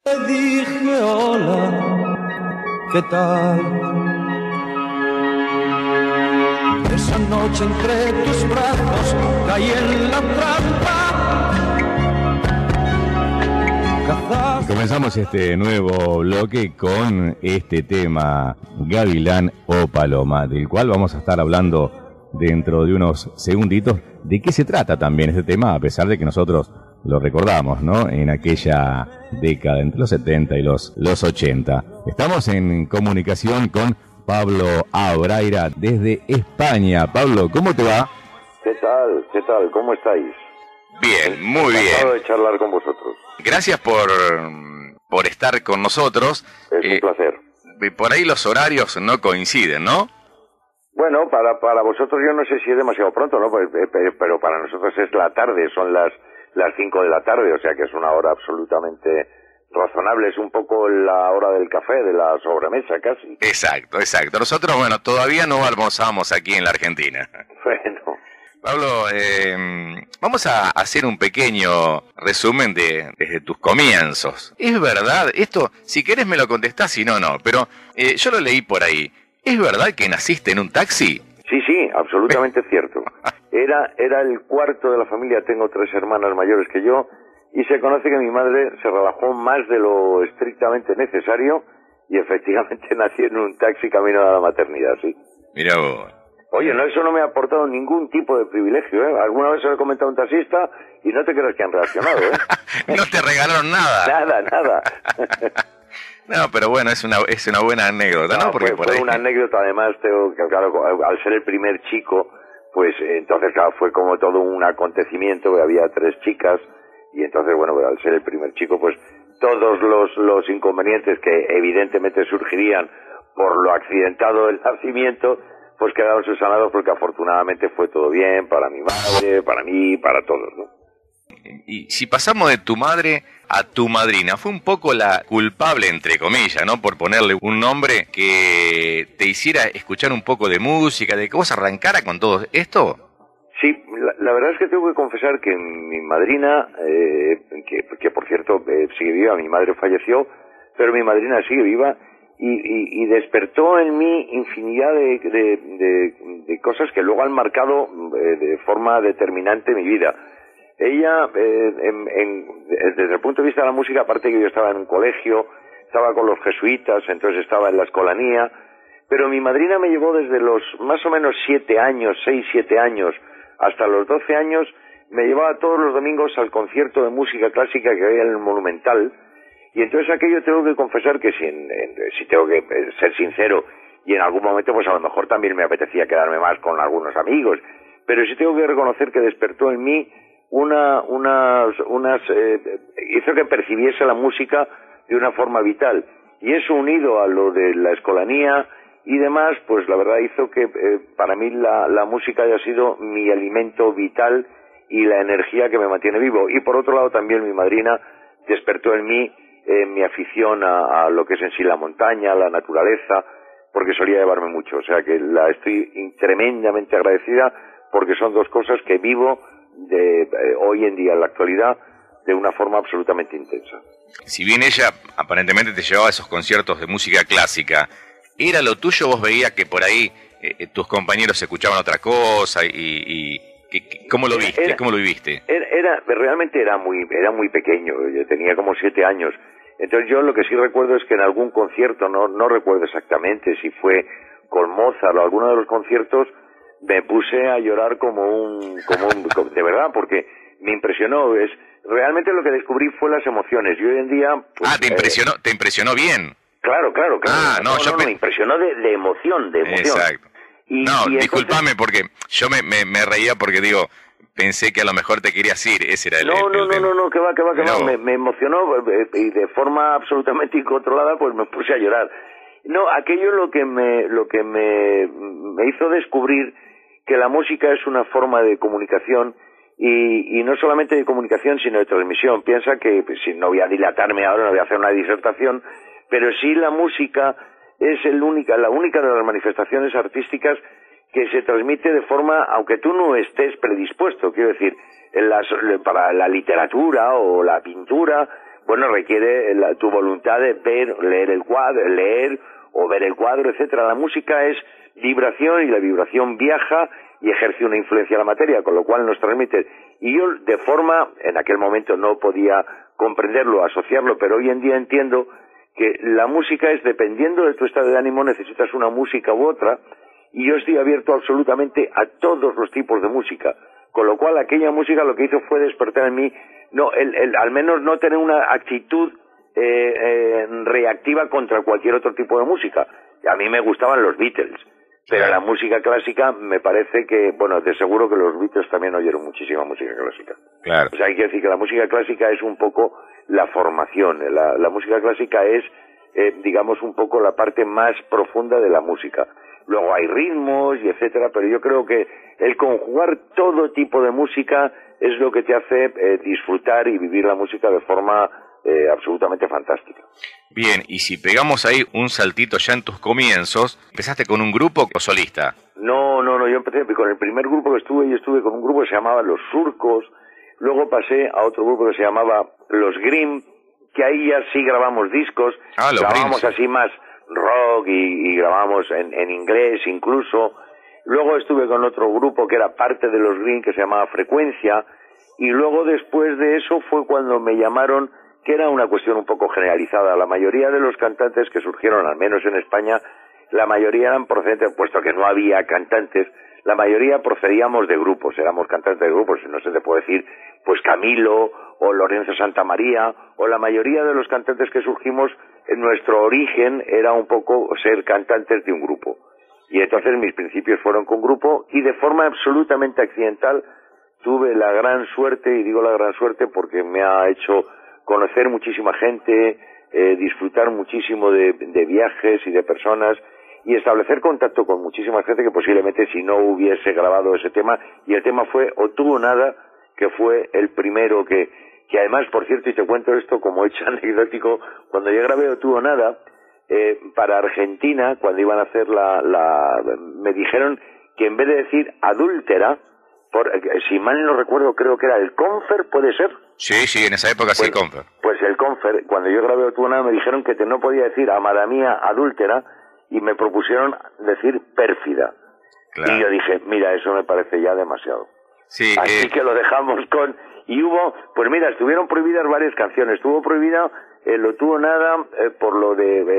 Te dije hola, ¿qué tal? Esa noche entre tus brazos caí en la trampa. Comenzamos este nuevo bloque con este tema Gavilán o Paloma, del cual vamos a estar hablando dentro de unos segunditos. ¿De qué se trata también este tema? A pesar de que nosotros lo recordamos, ¿no? En aquella década, entre los 70 y los 80. Estamos en comunicación con Pablo Abraira desde España. Pablo, ¿cómo te va? ¿Qué tal? ¿Qué tal? ¿Cómo estáis? Bien, muy bien. Encantado de charlar con vosotros. Gracias por estar con nosotros. Es un placer. Por ahí los horarios no coinciden, ¿no? Bueno, para vosotros yo no sé si es demasiado pronto, ¿no? Pero para nosotros es la tarde, son las 5 de la tarde, o sea que es una hora absolutamente razonable, es un poco la hora del café, de la sobremesa casi. Exacto. Nosotros, bueno, todavía no almorzamos aquí en la Argentina. Bueno. Pablo, vamos a hacer un pequeño resumen desde tus comienzos. ¿Es verdad? Esto, si querés me lo contestás, si no, no. Pero yo lo leí por ahí. ¿Es verdad que naciste en un taxi? Sí, absolutamente cierto. Era el cuarto de la familia, tengo 3 hermanas mayores que yo, y se conoce que mi madre se relajó más de lo estrictamente necesario, y efectivamente nací en un taxi camino a la maternidad, sí. Mirá vos. Oye, no, eso no me ha aportado ningún tipo de privilegio, ¿eh? Alguna vez se lo he comentado a un taxista y no te creas que han reaccionado, ¿eh? No te regalaron nada. Nada. No, pero bueno, es una buena anécdota, ¿no? Porque fue una anécdota, además, claro, al ser el primer chico, pues entonces, claro, fue como todo un acontecimiento, había 3 chicas, y entonces, bueno, pues, al ser el primer chico, pues todos los inconvenientes que evidentemente surgirían por lo accidentado del nacimiento, pues quedaron subsanados porque afortunadamente fue todo bien para mi madre, para mí, para todos, ¿no? Y si pasamos de tu madre a tu madrina, fue un poco la culpable, entre comillas, ¿no? Por ponerle un nombre que te hiciera escuchar un poco de música, de que vos arrancara con todo esto. Sí, la verdad es que tengo que confesar que mi madrina, que por cierto sigue viva, mi madre falleció, pero mi madrina sigue viva, y despertó en mí infinidad de cosas que luego han marcado de forma determinante mi vida. Ella, desde el punto de vista de la música, aparte que yo estaba en un colegio, estaba con los jesuitas, entonces estaba en la escolanía, pero mi madrina me llevó desde los más o menos 6, 7 años, hasta los 12 años, me llevaba todos los domingos al concierto de música clásica que había en el Monumental, y entonces aquello tengo que confesar que si tengo que ser sincero, y en algún momento pues a lo mejor también me apetecía quedarme más con algunos amigos, pero sí tengo que reconocer que despertó en mí hizo que percibiese la música de una forma vital, y eso unido a lo de la escolanía y demás, pues la verdad hizo que para mí la música haya sido mi alimento vital y la energía que me mantiene vivo. Y por otro lado también mi madrina despertó en mí mi afición a lo que es en sí la montaña, la naturaleza, porque solía llevarme mucho, o sea que la estoy tremendamente agradecida, porque son 2 cosas que vivo hoy en día, en la actualidad, de una forma absolutamente intensa. Si bien ella aparentemente te llevaba a esos conciertos de música clásica, ¿era lo tuyo? ¿Vos veías que por ahí tus compañeros escuchaban otra cosa y cómo lo viste? ¿Cómo lo viviste? Realmente era muy pequeño, yo tenía como 7 años. Entonces yo lo que sí recuerdo es que en algún concierto, no recuerdo exactamente si fue con Mozart o alguno de los conciertos, me puse a llorar de verdad, porque me impresionó. Realmente lo que descubrí fue las emociones. Y hoy en día... Pues, te impresionó bien. Claro. Me impresionó de emoción. Exacto. Y discúlpame porque yo me reía porque digo, pensé que a lo mejor te querías ir, ese era el tema. No, que va. Me emocionó y de forma absolutamente incontrolada, pues me puse a llorar. No, aquello lo que me hizo descubrir que la música es una forma de comunicación, y no solamente de comunicación, sino de transmisión. Piensa que, pues, si no voy a dilatarme ahora, no voy a hacer una disertación, pero sí la música es la única de las manifestaciones artísticas que se transmite de forma, aunque tú no estés predispuesto, quiero decir, para la literatura o la pintura, bueno, requiere tu voluntad de leer el cuadro, leer o ver el cuadro, etcétera. La música es vibración, y la vibración viaja y ejerce una influencia en la materia, con lo cual nos transmite. Y yo, de forma, en aquel momento no podía comprenderlo, asociarlo, pero hoy en día entiendo que la música es, dependiendo de tu estado de ánimo, necesitas una música u otra, y yo estoy abierto absolutamente a todos los tipos de música, con lo cual aquella música lo que hizo fue despertar en mí, al menos no tener una actitud reactiva contra cualquier otro tipo de música. A mí me gustaban los Beatles, pero la música clásica me parece que, bueno, de seguro que los Beatles también oyeron muchísima música clásica. Claro. O sea, hay que decir que la música clásica es un poco la formación. La música clásica es, digamos, un poco la parte más profunda de la música. Luego hay ritmos y etcétera, pero yo creo que el conjugar todo tipo de música es lo que te hace disfrutar y vivir la música de forma absolutamente fantástica. Bien, y si pegamos ahí un saltito ya en tus comienzos, ¿empezaste con un grupo o solista? No, yo empecé con el primer grupo que yo estuve con un grupo que se llamaba Los Surcos, luego pasé a otro grupo que se llamaba Los Grimm, que ahí ya sí grabamos discos, grabamos así más rock y grabamos en inglés incluso. Luego estuve con otro grupo que era parte de Los Grimm, que se llamaba Frecuencia, y luego después de eso fue cuando me llamaron, que era una cuestión un poco generalizada. La mayoría de los cantantes que surgieron, al menos en España, la mayoría eran procedentes, puesto que no había cantantes, la mayoría procedíamos de grupos, éramos cantantes de grupos, no se te puede decir, pues Camilo, o Lorenzo Santamaría, o la mayoría de los cantantes que surgimos, en nuestro origen era un poco ser cantantes de un grupo. Y entonces mis principios fueron con grupo, y de forma absolutamente accidental tuve la gran suerte, y digo la gran suerte porque me ha hecho conocer muchísima gente, disfrutar muchísimo de viajes y de personas, y establecer contacto con muchísima gente que posiblemente si no hubiese grabado ese tema, y el tema fue O Tú o Nada, que fue el primero que además, por cierto, y te cuento esto como hecho anecdótico, cuando yo grabé O Tú o Nada, para Argentina, cuando iban a hacer me dijeron que en vez de decir adúltera, si mal no recuerdo, creo que era el Confer, ¿puede ser? Sí, en esa época sí, el Confer. Pues el Confer, cuando yo grabé O Tú o Nada, me dijeron que no podía decir amada mía adúltera, y me propusieron decir pérfida. Claro. Y yo dije, mira, eso me parece ya demasiado. Sí, así que lo dejamos con... Y hubo, pues mira, estuvieron prohibidas varias canciones. Estuvo prohibida el O Tú o Nada por lo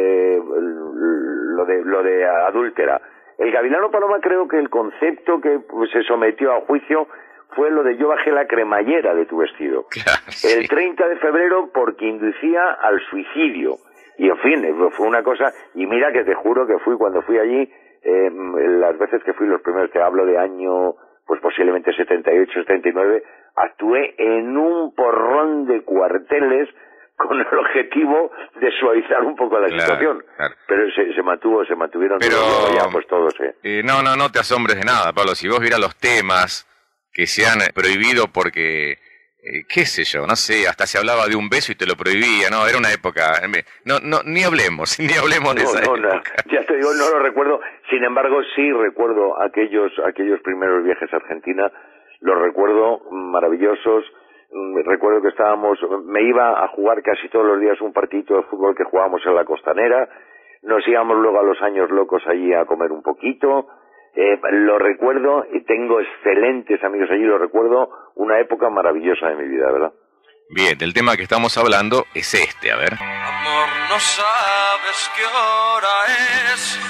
de adúltera. El Gavilano Paloma, creo que el concepto que se sometió a juicio fue lo de yo bajé la cremallera de tu vestido. Claro, sí. El 30 de febrero porque inducía al suicidio. Y en fin, fue una cosa, y mira que te juro que cuando fui allí, las veces que fui, los primeros, te hablo de año, pues posiblemente 78, 79, actué en un porrón de cuarteles con el objetivo de suavizar un poco la situación. Claro. Pero se mantuvieron todos ya, pues todos, No te asombres de nada, Pablo, si vos vieras los temas que se han prohibido porque... qué sé yo, no sé, hasta se hablaba de un beso y te lo prohibía, ¿no? Era una época... ni hablemos de esa época. Ya te digo, no lo recuerdo. Sin embargo, sí recuerdo aquellos primeros viajes a Argentina, los recuerdo maravillosos. Recuerdo que me iba a jugar casi todos los días un partidito de fútbol que jugábamos en la Costanera, nos íbamos luego a los Años Locos allí a comer un poquito. Lo recuerdo y tengo excelentes amigos allí, lo recuerdo, una época maravillosa de mi vida, ¿verdad? Bien, del tema que estamos hablando es a ver. Amor, no sabes qué hora es.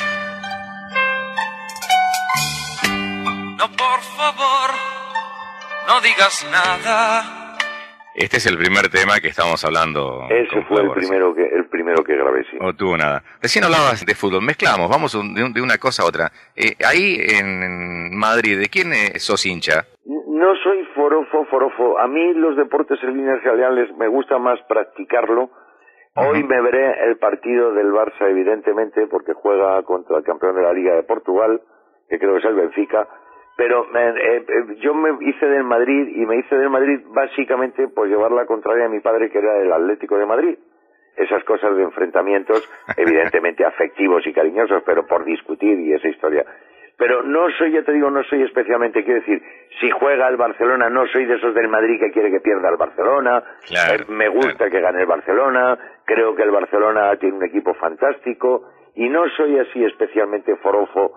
No, por favor, no digas nada. Este es el primer tema que estamos hablando. Ese fue el primero que grabé, sí. O Tú o Nada. Recién hablabas de fútbol. Mezclamos, vamos de una cosa a otra. Ahí en Madrid, ¿de quién sos hincha? No soy forofo. A mí los deportes en líneas generales me gusta más practicarlo. Hoy me veré el partido del Barça, evidentemente, porque juega contra el campeón de la Liga de Portugal, que creo que es el Benfica. Pero yo me hice del Madrid, y me hice del Madrid básicamente por llevar la contraria a mi padre, que era el Atlético de Madrid. Esas cosas de enfrentamientos, evidentemente afectivos y cariñosos, pero por discutir y esa historia. pero no soy, ya te digo, no soy especialmente, quiero decir, si juega el Barcelona, no soy de esos del Madrid que quiere que pierda el Barcelona, claro, me gusta que gane el Barcelona, creo que el Barcelona tiene un equipo fantástico, y no soy así especialmente forofo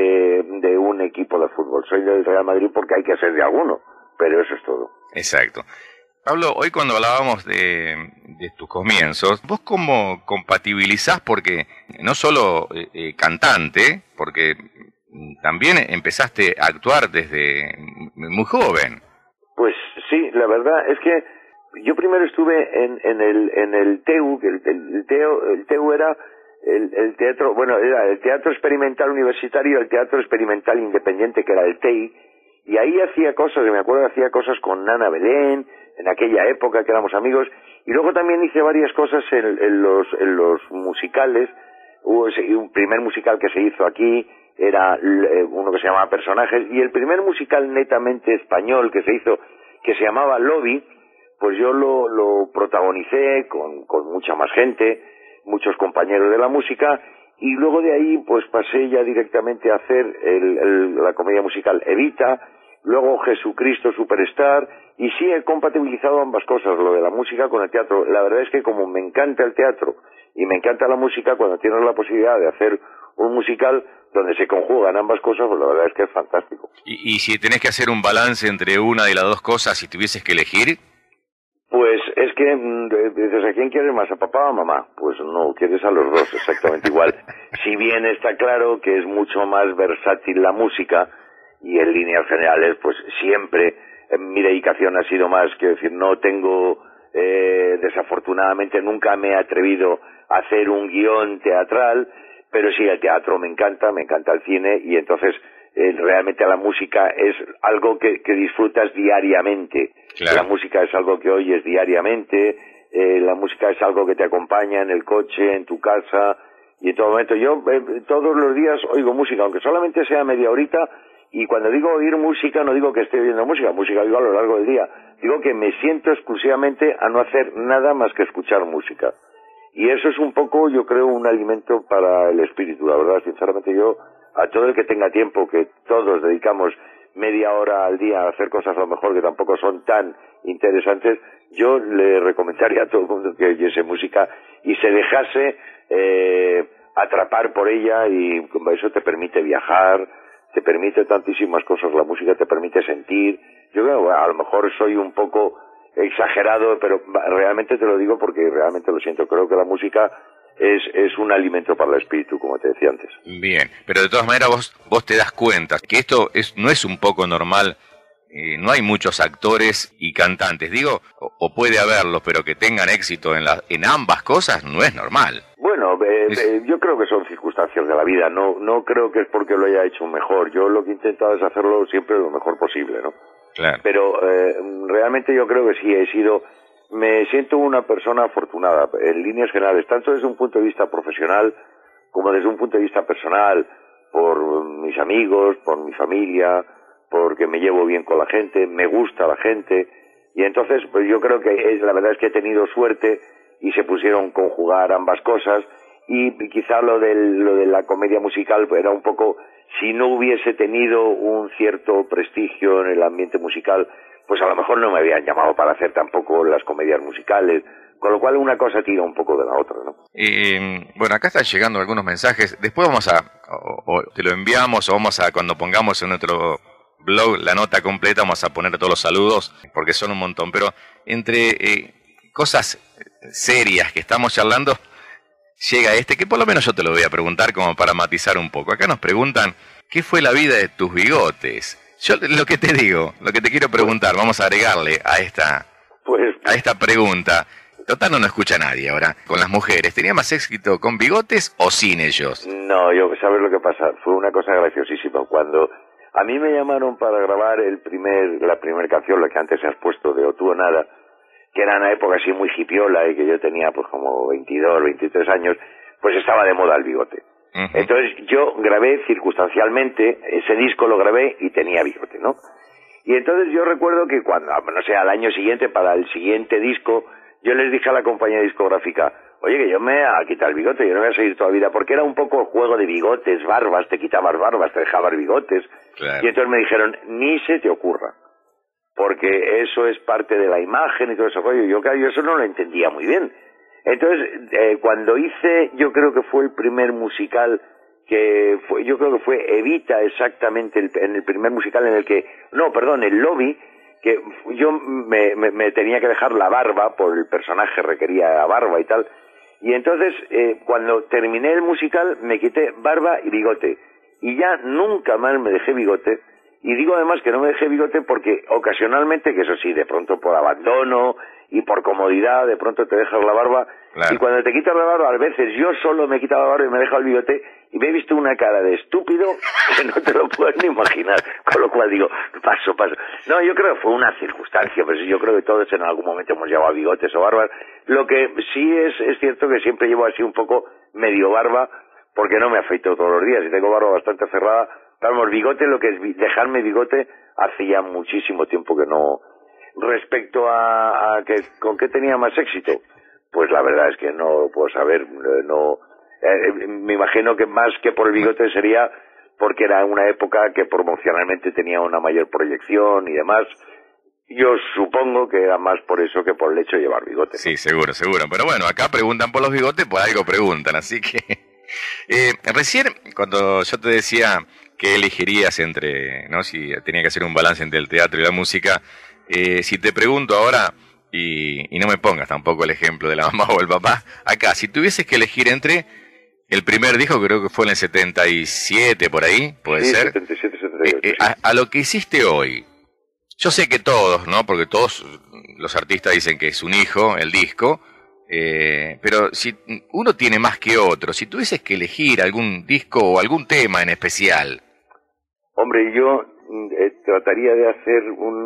de un equipo de fútbol, soy del Real Madrid porque hay que ser de alguno, pero eso es todo. Exacto. Pablo, hoy cuando hablábamos de tus comienzos, ¿vos cómo compatibilizás? Porque no solo cantante, porque también empezaste a actuar desde muy joven. Pues sí, la verdad es que yo primero estuve en el TEU, que el TEU era el teatro, bueno, era el Teatro Experimental Universitario, el Teatro Experimental Independiente, que era el TEI, y ahí hacía cosas, me acuerdo, hacía cosas con Nana Belén, en aquella época que éramos amigos, y luego también hice varias cosas en los musicales. Hubo un primer musical que se hizo aquí, era uno que se llamaba Personajes, y el primer musical netamente español que se hizo, que se llamaba Lobby, pues yo lo protagonicé con mucha más gente, muchos compañeros de la música, y luego de ahí pues pasé ya directamente a hacer la comedia musical Evita, luego Jesucristo Superstar, y sí he compatibilizado ambas cosas, lo de la música con el teatro. La verdad es que como me encanta el teatro y me encanta la música, cuando tienes la posibilidad de hacer un musical donde se conjugan ambas cosas, pues la verdad es que es fantástico. Y si tenés que hacer un balance entre una de las dos cosas, si tuvieses que elegir... Pues es que dices, ¿a quién quieres más? ¿A papá o a mamá? Pues no, quieres a los dos exactamente igual. Si bien está claro que es mucho más versátil la música, y en líneas generales, pues siempre mi dedicación ha sido más, quiero decir, no tengo, desafortunadamente nunca me he atrevido a hacer un guión teatral, pero sí, el teatro me encanta el cine, y entonces realmente la música es algo que disfrutas diariamente. Claro. La música es algo que oyes diariamente, la música es algo que te acompaña en el coche, en tu casa, y en todo momento. Yo todos los días oigo música, aunque solamente sea media horita, y cuando digo oír música no digo que esté oyendo música digo a lo largo del día, digo que me siento exclusivamente a no hacer nada más que escuchar música. Y eso es un poco, yo creo, un alimento para el espíritu, la verdad. Sinceramente yo, a todo el que tenga tiempo, que todos dedicamos media hora al día a hacer cosas a lo mejor que tampoco son tan interesantes, yo le recomendaría a todo el mundo que oyese música y se dejase atrapar por ella, y eso te permite viajar, te permite tantísimas cosas, la música te permite sentir. Yo creo, a lo mejor soy un poco exagerado, pero realmente te lo digo porque realmente lo siento. Creo que la música es un alimento para el espíritu, como te decía antes. Bien, pero de todas maneras vos te das cuenta que esto no es un poco normal. No hay muchos actores y cantantes, digo, o puede haberlos, pero que tengan éxito en ambas cosas no es normal. Bueno, yo creo que son circunstancias de la vida, no creo que es porque lo haya hecho mejor. Yo lo que he intentado es hacerlo siempre lo mejor posible, ¿no? Claro. Pero realmente yo creo que sí me siento una persona afortunada en líneas generales, tanto desde un punto de vista profesional como desde un punto de vista personal, por mis amigos, por mi familia, porque me llevo bien con la gente, me gusta la gente, y entonces pues yo creo que la verdad es que he tenido suerte y se pusieron a conjugar ambas cosas, y quizá lo de la comedia musical era un poco, si no hubiese tenido un cierto prestigio en el ambiente musical, pues a lo mejor no me habían llamado para hacer tampoco las comedias musicales, con lo cual una cosa tira un poco de la otra, ¿no? Bueno, acá están llegando algunos mensajes, después vamos o te lo enviamos, o vamos a, cuando pongamos en nuestro blog la nota completa, vamos a poner todos los saludos, porque son un montón, pero entre cosas serias que estamos charlando, llega que por lo menos yo te lo voy a preguntar como para matizar un poco. Acá nos preguntan, ¿qué fue la vida de tus bigotes? Yo lo que te digo, lo que te quiero preguntar, vamos a agregarle a esta pregunta. Total, no nos escucha nadie ahora. Con las mujeres, ¿tenía más éxito con bigotes o sin ellos? No, ¿sabes lo que pasa? Fue una cosa graciosísima. Cuando a mí me llamaron para grabar la primera canción, la que antes has puesto, de O Tú o Nada, que era una época así muy hipiola y que yo tenía pues como 22, 23 años, pues estaba de moda el bigote. Uh-huh. Entonces yo grabé circunstancialmente, ese disco lo grabé y tenía bigote, ¿no? Y entonces yo recuerdo que cuando, no sé, al año siguiente, para el siguiente disco, yo les dije a la compañía discográfica, oye, que yo me voy a quitar el bigote, yo no voy a seguir toda la vida, porque era un poco juego de bigotes, barbas, te quitabas barbas, te dejabas bigotes, Claro. y entonces me dijeron, ni se te ocurra, porque eso es parte de la imagen y todo eso, rollo. Yo eso no lo entendía muy bien. Entonces, cuando hice, yo creo que fue el primer musical yo creo que fue Evita exactamente, en el primer musical en el que, no, perdón, el Lobby, que yo me tenía que dejar la barba, por el personaje requería la barba y tal, y entonces, cuando terminé el musical, me quité barba y bigote, y ya nunca más me dejé bigote. Y digo además que no me dejé bigote porque ocasionalmente, que eso sí, de pronto por abandono y por comodidad, de pronto te dejas la barba. Claro. Y cuando te quitas la barba, a veces yo solo me he quitado la barba y me he dejado el bigote y me he visto una cara de estúpido que no te lo puedes ni imaginar. Con lo cual digo, paso. No, yo creo que fue una circunstancia, pero sí, yo creo que todos en algún momento hemos llevado bigotes o barbas. Lo que sí es cierto que siempre llevo así un poco medio barba, porque no me afeito todos los días y tengo barba bastante cerrada. Vamos, bigote, lo que es dejarme bigote, hace ya muchísimo tiempo que no. Respecto a que con qué tenía más éxito, pues la verdad es que no lo puedo saber. Me imagino que más que por el bigote sería porque era una época que promocionalmente tenía una mayor proyección y demás. Yo supongo que era más por eso que por el hecho de llevar bigote. Sí, seguro. Pero bueno, acá preguntan por los bigotes, por algo preguntan, así que... recién, cuando yo te decía que elegirías entre, ¿no? Si tenía que hacer un balance entre el teatro y la música, si te pregunto ahora, y no me pongas tampoco el ejemplo de la mamá o el papá, acá, si tuvieses que elegir entre el primer disco, creo que fue en el 77, por ahí, puede Sí, ser, 77, 78. Sí. a lo que hiciste hoy, yo sé que todos, ¿no? Porque todos los artistas dicen que es un hijo, el disco, pero si uno tiene más que otro, si tuvieses que elegir algún disco o algún tema en especial. Hombre, yo trataría de hacer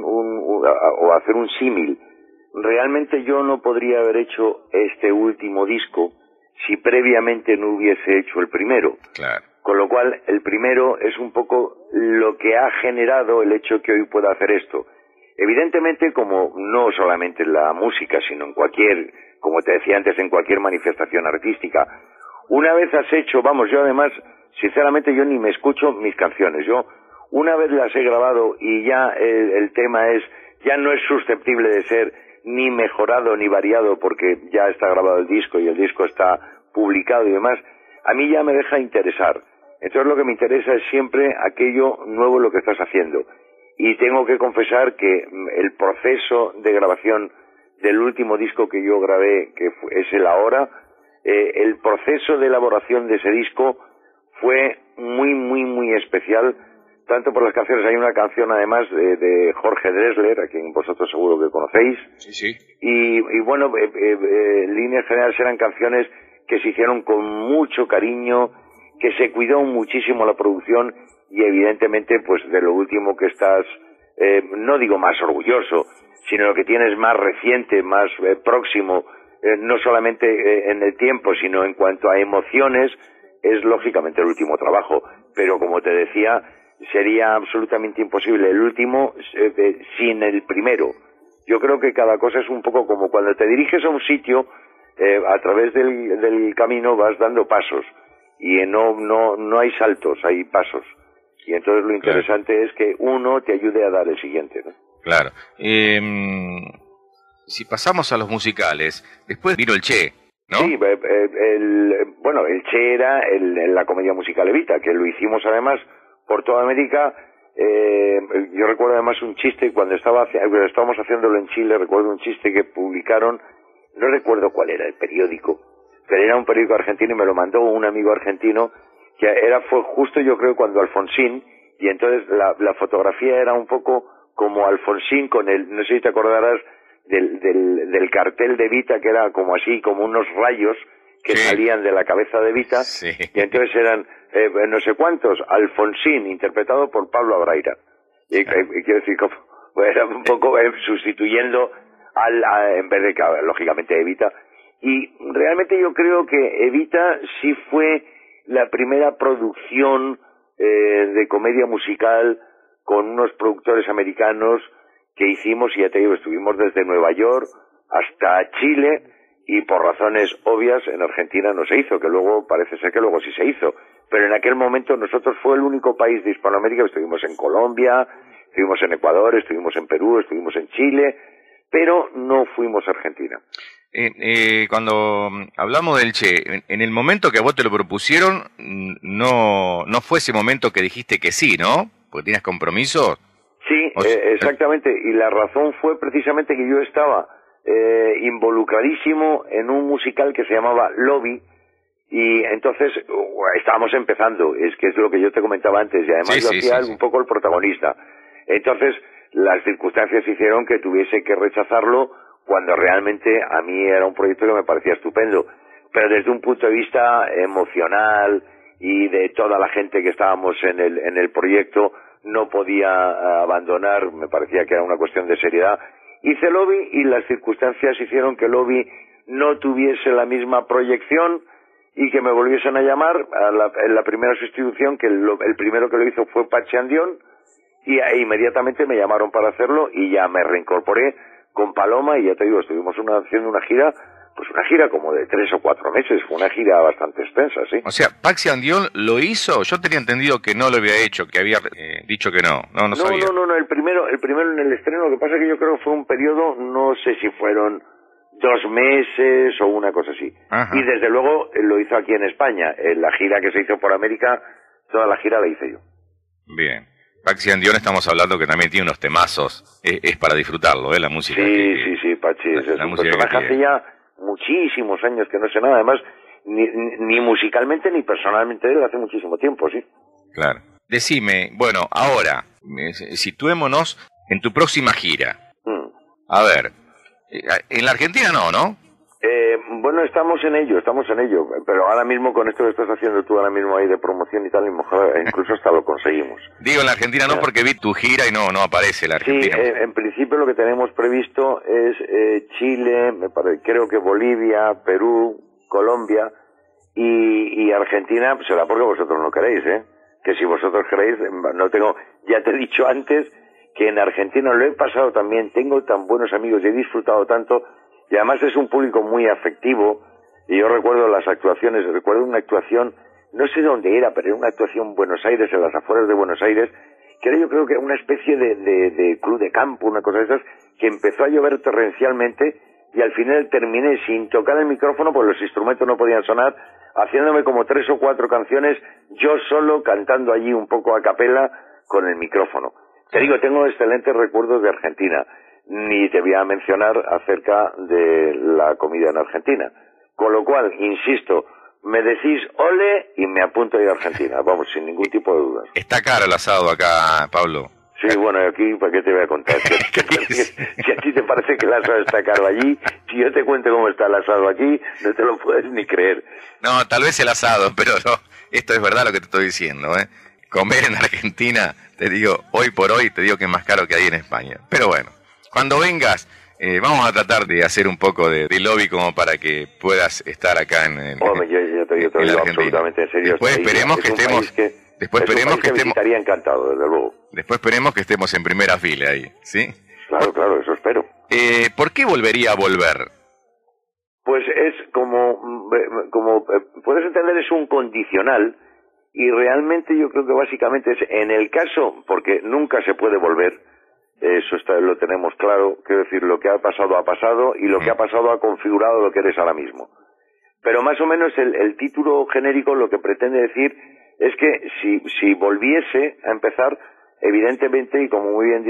hacer un símil. Realmente yo no podría haber hecho este último disco si previamente no hubiese hecho el primero. Claro. Con lo cual, el primero es un poco lo que ha generado el hecho que hoy pueda hacer esto. Evidentemente, como no solamente en la música, sino en cualquier, como te decía antes, en cualquier manifestación artística, una vez has hecho, yo además, sinceramente yo ni me escucho mis canciones. Yo una vez las he grabado y ya el tema ya no es susceptible de ser ni mejorado ni variado porque ya está grabado el disco y el disco está publicado y demás, a mí ya me deja interesar. Entonces lo que me interesa es siempre aquello nuevo lo que estás haciendo. Y tengo que confesar que el proceso de grabación del último disco que yo grabé, que es el Ahora, el proceso de elaboración de ese disco fue muy, muy, muy especial, tanto por las canciones. Hay una canción además de Jorge Drexler, a quien vosotros seguro que conocéis. Sí. Y bueno, en líneas generales eran canciones que se hicieron con mucho cariño, que se cuidó muchísimo la producción y evidentemente pues de lo último que estás, no digo más orgulloso, sino lo que tienes más reciente, más próximo, no solamente en el tiempo, sino en cuanto a emociones, es lógicamente el último trabajo. Pero como te decía, sería absolutamente imposible el último sin el primero. Yo creo que cada cosa es un poco como cuando te diriges a un sitio, a través del camino vas dando pasos y no hay saltos, hay pasos. Y entonces lo interesante es que uno te ayude a dar el siguiente, ¿no? Claro. Si pasamos a los musicales, después vino el Che, ¿no? Sí, el Che era la comedia musical Evita, que lo hicimos además por toda América. Yo recuerdo además un chiste, cuando estábamos haciéndolo en Chile, recuerdo un chiste que publicaron, no recuerdo cuál era el periódico, pero era un periódico argentino y me lo mandó un amigo argentino, que fue justo yo creo cuando Alfonsín, y entonces la fotografía era un poco como Alfonsín con no sé si te acordarás del cartel de Evita, que era como así, como unos rayos que salían de la cabeza de Evita, y entonces eran no sé cuántos, Alfonsín, interpretado por Pablo Abraira. Y quiero decir, era un poco sustituyendo en vez de, lógicamente, Evita. Y realmente yo creo que Evita sí fue la primera producción de comedia musical con unos productores americanos que hicimos, y ya te digo, estuvimos desde Nueva York hasta Chile, y por razones obvias en Argentina no se hizo, que luego parece ser que luego sí se hizo. Pero en aquel momento nosotros fue el único país de Hispanoamérica, estuvimos en Colombia, estuvimos en Ecuador, estuvimos en Perú, estuvimos en Chile, pero no fuimos a Argentina. Cuando hablamos del Che, en el momento que a vos te lo propusieron, no fue ese momento que dijiste que sí, ¿no? Porque tenías compromiso. Sí, exactamente, y la razón fue precisamente que yo estaba involucradísimo en un musical que se llamaba Lobby, y entonces estábamos empezando, es que es lo que yo te comentaba antes, y además yo hacía un poco el protagonista. Entonces las circunstancias hicieron que tuviese que rechazarlo cuando realmente a mí era un proyecto que me parecía estupendo, pero desde un punto de vista emocional y de toda la gente que estábamos en el proyecto, no podía abandonar, me parecía que era una cuestión de seriedad. Hice Lobby y las circunstancias hicieron que Lobby no tuviese la misma proyección y que me volviesen a llamar en la primera sustitución, que el primero que lo hizo fue Pachi Andión, y inmediatamente me llamaron para hacerlo y ya me reincorporé con Paloma y ya te digo, estuvimos haciendo una gira, pues una gira como de 3 o 4 meses, fue una gira bastante extensa, sí. O sea, Pachi Andión lo hizo, yo tenía entendido que no lo había hecho, que había dicho que no sabía. No, el primero en el estreno, lo que pasa es que yo creo que fue un periodo, no sé si fueron 2 meses o una cosa así. Ajá. Y desde luego lo hizo aquí en España, en la gira que se hizo por América, toda la gira la hice yo. Bien. Pachi Andión estamos hablando que también tiene unos temazos, es para disfrutarlo, la música. Sí, Pachi, es un personaje hace ya muchísimos años que no sé nada, además, ni musicalmente ni personalmente de él hace muchísimo tiempo, sí. Claro. Decime, bueno, ahora, situémonos en tu próxima gira. A ver, en la Argentina ¿no? Bueno, estamos en ello, pero ahora mismo con esto que estás haciendo tú ahora mismo ahí de promoción y tal, incluso hasta lo conseguimos. Digo en la Argentina no porque vi tu gira y no aparece la Argentina. Sí, en principio lo que tenemos previsto es Chile, creo que Bolivia, Perú, Colombia y Argentina, será porque vosotros no queréis, que si vosotros queréis, ya te he dicho antes que en Argentina lo he pasado también, tengo tan buenos amigos y he disfrutado tanto. Y además es un público muy afectivo, y yo recuerdo una actuación, no sé dónde era, pero era una actuación en Buenos Aires, en las afueras de Buenos Aires, que era yo creo que una especie de club de campo, una cosa de esas, que empezó a llover torrencialmente, y al final terminé sin tocar el micrófono, porque los instrumentos no podían sonar, haciéndome como 3 o 4 canciones, yo solo cantando allí un poco a capela con el micrófono. Te digo, tengo excelentes recuerdos de Argentina. Ni te voy a mencionar acerca de la comida en Argentina. Con lo cual, insisto, me decís ole y me apunto a ir a Argentina, vamos, sin ningún tipo de dudas. Está caro el asado acá, Pablo. Sí, bueno, aquí, ¿para qué te voy a contar? Si a ti te parece que el asado está caro allí, si yo te cuento cómo está el asado aquí, no te lo puedes ni creer. No, tal vez el asado, pero no, esto es verdad lo que te estoy diciendo, Comer en Argentina, te digo, hoy por hoy, te digo que es más caro que ahí en España. Pero bueno. Cuando vengas, vamos a tratar de hacer un poco de lobby como para que puedas estar acá en yo te digo absolutamente en serio. Después esperemos que estemos... Estaría encantado, desde luego. Después esperemos que estemos en primera fila ahí, ¿sí? Claro, eso espero. ¿Por qué volvería a volver? Pues es como puedes entender, es un condicional, y realmente yo creo que básicamente es en el caso, porque nunca se puede volver. Eso lo tenemos claro, quiero decir, lo que ha pasado y lo que ha pasado ha configurado lo que eres ahora mismo. Pero más o menos el título genérico lo que pretende decir es que si volviese a empezar, evidentemente, y como muy bien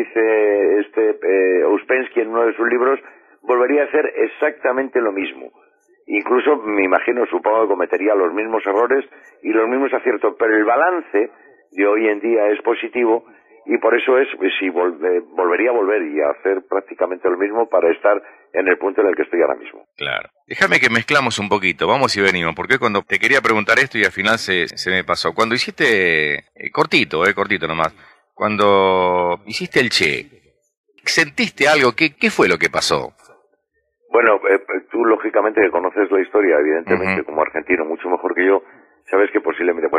dice Ouspensky en uno de sus libros, volvería a hacer exactamente lo mismo. Incluso, me imagino, supongo que cometería los mismos errores y los mismos aciertos, pero el balance de hoy en día es positivo. Y por eso volvería a volver y a hacer prácticamente lo mismo para estar en el punto en el que estoy ahora mismo. Claro. Déjame que mezclamos un poquito, vamos y venimos, porque cuando te quería preguntar esto y al final se me pasó. Cuando hiciste, cortito nomás, cuando hiciste el Che, ¿sentiste algo? ¿Qué fue lo que pasó? Bueno, tú lógicamente que conoces la historia, evidentemente, como argentino, mucho mejor que yo, sabes que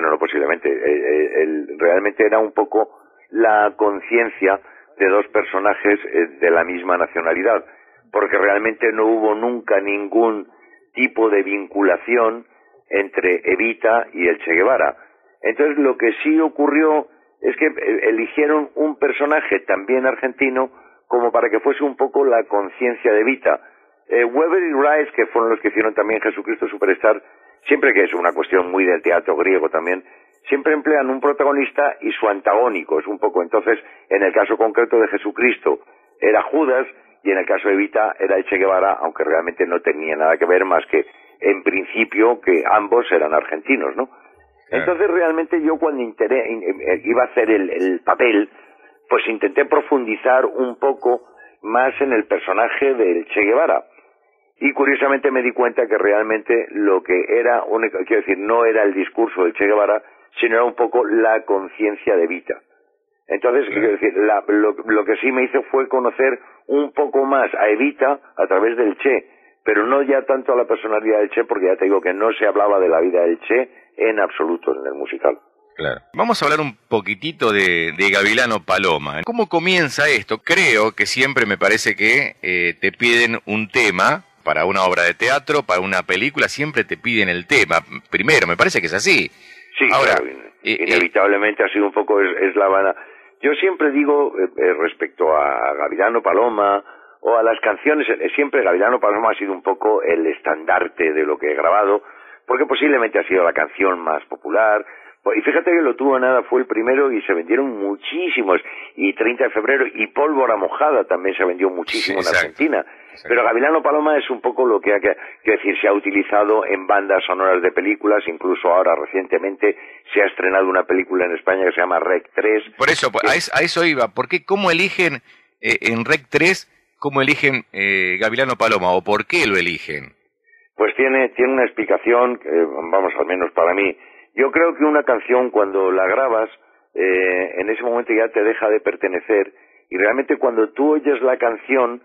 realmente era un poco la conciencia de 2 personajes de la misma nacionalidad, porque realmente no hubo nunca ningún tipo de vinculación entre Evita y el Che Guevara. Entonces lo que sí ocurrió es que eligieron un personaje también argentino como para que fuese un poco la conciencia de Evita. Weber y Rice, que fueron los que hicieron también Jesucristo Superstar, siempre que es una cuestión muy del teatro griego también, siempre emplean un protagonista y su antagónico. Es un poco, entonces, en el caso concreto de Jesucristo era Judas y en el caso de Evita era el Che Guevara, aunque realmente no tenía nada que ver más que, en principio, que ambos eran argentinos, ¿no? Entonces realmente yo cuando iba a hacer el papel, pues intenté profundizar un poco más en el personaje del Che Guevara. Y curiosamente me di cuenta que realmente lo que era, quiero decir, no era el discurso del Che Guevara, sino era un poco la conciencia de Evita. Entonces, quiero decir, lo que sí me hizo fue conocer un poco más a Evita a través del Che, pero no ya tanto a la personalidad del Che, porque ya te digo que no se hablaba de la vida del Che en absoluto en el musical. Claro. Vamos a hablar un poquitito de Gavilano Paloma. ¿Cómo comienza esto? Creo que siempre me parece que te piden un tema para una obra de teatro, para una película, siempre te piden el tema. Primero, me parece que es así. Sí, ahora, claro, inevitablemente ha sido un poco, es la vana. Yo siempre digo, respecto a Gavilano Paloma, o a las canciones, siempre Gavilano Paloma ha sido un poco el estandarte de lo que he grabado, porque posiblemente ha sido la canción más popular. Y fíjate que Lo Tuvo Nada fue el primero y se vendieron muchísimos, y 30 de febrero y Pólvora Mojada también se vendió muchísimo, sí, en Argentina. Exacto. Pero Gavilano Paloma es un poco lo que decir, se ha utilizado en bandas sonoras de películas, incluso ahora recientemente se ha estrenado una película en España que se llama Rec 3. Por eso, a eso iba, porque ¿cómo eligen en Rec 3, cómo eligen Gavilano Paloma, o por qué lo eligen? Pues tiene una explicación, vamos, al menos para mí. Yo creo que una canción cuando la grabas, en ese momento ya te deja de pertenecer, y realmente cuando tú oyes la canción,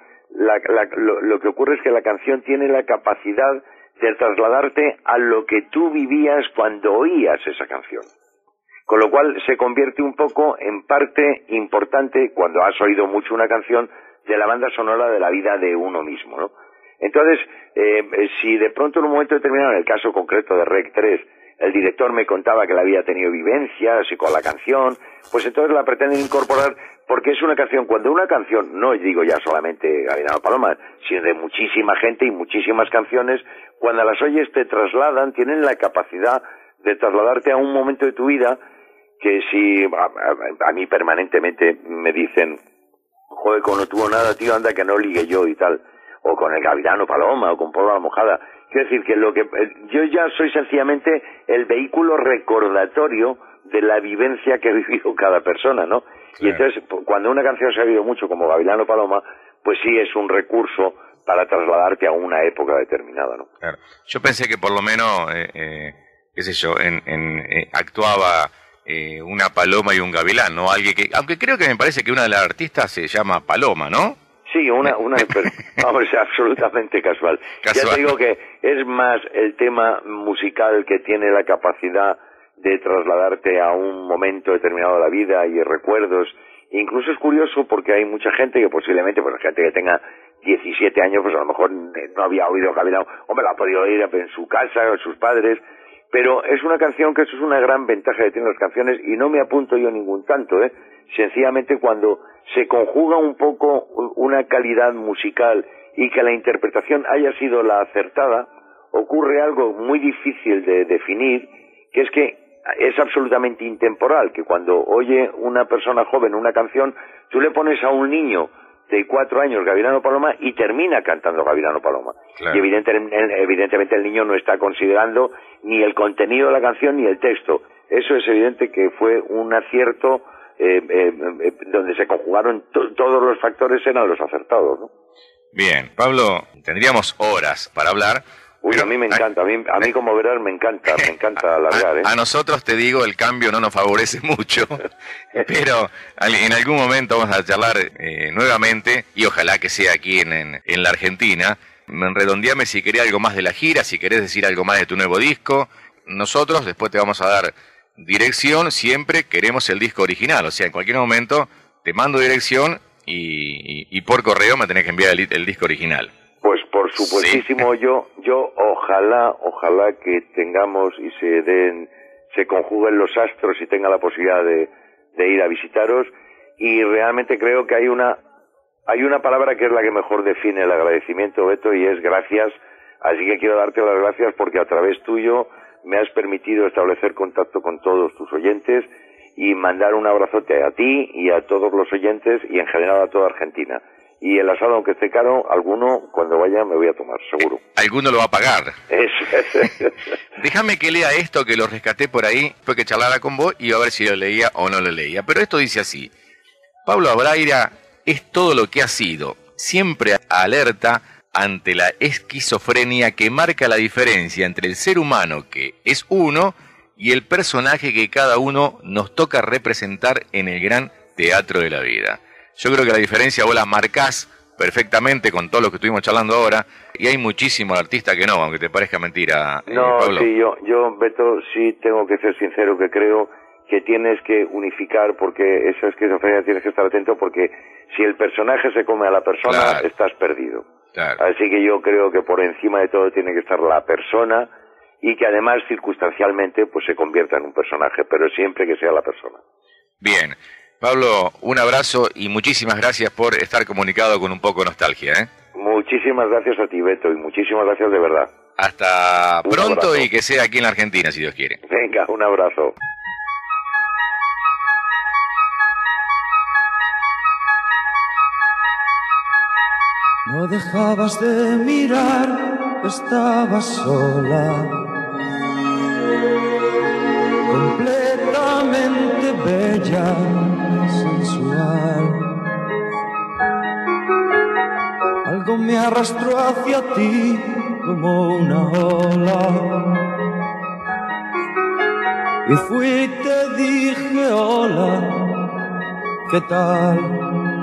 lo que ocurre es que la canción tiene la capacidad de trasladarte a lo que tú vivías cuando oías esa canción. Con lo cual se convierte un poco en parte importante, cuando has oído mucho una canción, de la banda sonora de la vida de uno mismo, ¿no? Entonces, si de pronto en un momento determinado, en el caso concreto de Rec 3, el director me contaba que él había tenido vivencias y con la canción, pues entonces la pretenden incorporar, porque es una canción, cuando una canción, no digo ya solamente Gavilano Paloma, sino de muchísima gente y muchísimas canciones, cuando las oyes te trasladan, tienen la capacidad de trasladarte a un momento de tu vida que si a mí permanentemente me dicen, joder, como no tuvo nada, tío, anda que no ligue yo y tal, o con el Gavilano Paloma, o con Pólvora Mojada. Quiero decir que yo ya soy sencillamente el vehículo recordatorio de la vivencia que ha vivido cada persona, ¿no? Claro. Y entonces, cuando una canción se ha oído mucho como Gavilano Paloma, pues sí es un recurso para trasladarte a una época determinada, ¿no? Claro. Yo pensé que por lo menos, qué sé yo, actuaba una paloma y un gavilán, ¿no? Alguien que, aunque creo que me parece que una de las artistas se llama Paloma, ¿no? Sí, pero, vamos, es absolutamente casual. Ya te digo que es más el tema musical que tiene la capacidad de trasladarte a un momento determinado de la vida y recuerdos. Incluso es curioso porque hay mucha gente que posiblemente, pues gente que tenga 17 años, pues a lo mejor no había oído Gavilano, hombre, la ha podido oír en su casa, con sus padres, pero es una canción que eso es una gran ventaja que tienen las canciones, y no me apunto yo ningún tanto, sencillamente cuando se conjuga un poco una calidad musical y que la interpretación haya sido la acertada, ocurre algo muy difícil de definir, que es que es absolutamente intemporal, que cuando oye una persona joven una canción, tú le pones a un niño de 4 años Gavilano Paloma y termina cantando Gavilano Paloma. Claro. Y evidentemente el niño no está considerando ni el contenido de la canción ni el texto. Eso es evidente que fue un acierto donde se conjugaron todos los factores, eran los acertados, ¿no? Bien, Pablo, tendríamos horas para hablar. Uy, pero a mí me encanta, a mí como verás me encanta alargar. A nosotros, te digo, el cambio no nos favorece mucho, pero en algún momento vamos a charlar nuevamente, y ojalá que sea aquí en la Argentina. Redondeame si querés algo más de la gira, si querés decir algo más de tu nuevo disco. Nosotros después te vamos a dar dirección, siempre queremos el disco original, o sea, en cualquier momento te mando dirección y por correo me tenés que enviar el disco original. Pues por Por supuestísimo, Sí. yo ojalá que tengamos y se conjuguen los astros y tenga la posibilidad de ir a visitaros, y realmente creo que hay una palabra que es la que mejor define el agradecimiento, Beto, y es gracias. Así que quiero darte las gracias porque a través tuyo me has permitido establecer contacto con todos tus oyentes y mandar un abrazote a ti y a todos los oyentes y en general a toda Argentina. Y el asado, aunque esté caro, alguno cuando vaya me voy a tomar, seguro. Alguno lo va a pagar. Eso es. Déjame que lea esto, que lo rescaté por ahí, fue que charlara con vos y a ver si lo leía o no lo leía. Pero esto dice así: Pablo Abraira es todo lo que ha sido, siempre alerta ante la esquizofrenia que marca la diferencia entre el ser humano, que es uno, y el personaje que cada uno nos toca representar en el gran teatro de la vida. Yo creo que la diferencia vos la marcás perfectamente con todo lo que estuvimos charlando ahora, y hay muchísimos artistas que no, aunque te parezca mentira, No, Pablo. sí, yo, Beto, sí tengo que ser sincero, que creo que tienes que unificar, porque esa esquizofrenia tienes que estar atento, porque si el personaje se come a la persona, Claro. estás perdido. Claro. Así que yo creo que por encima de todo tiene que estar la persona, y que además circunstancialmente pues se convierta en un personaje, pero siempre que sea la persona. Bien. Pablo, un abrazo y muchísimas gracias por estar comunicado con un poco de nostalgia, ¿eh? Muchísimas gracias a ti, Beto, y muchísimas gracias de verdad. Hasta Un pronto abrazo. y que sea aquí en la Argentina, si Dios quiere. Venga, un abrazo. No dejabas de mirar, estabas sola, completamente bella, sensual. Algo me arrastró hacia ti como una ola, y fui y te dije hola, ¿qué tal?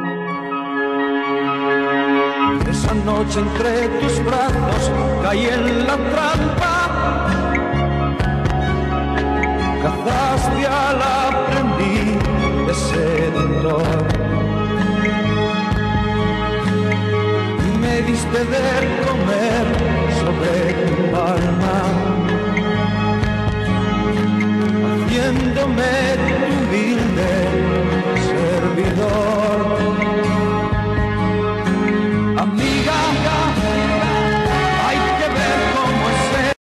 Esa noche entre tus brazos caí en la trampa, cazaste al aprendiz de seductor y me diste de